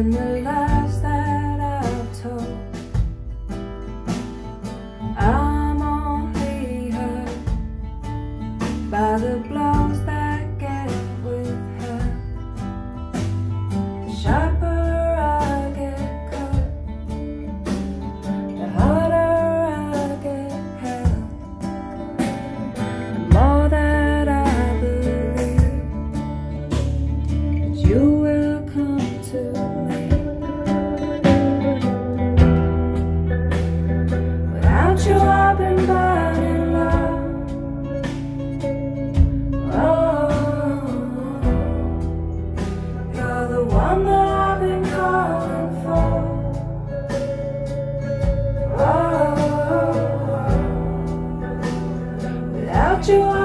been the last that I've told. I'm only hurt by the blows that get with her. The sharper I get cut, the harder I get held. The more that I believe that you will come to me. Without you I've been burning low. Oh, you're the one that I've been calling for. Oh, without you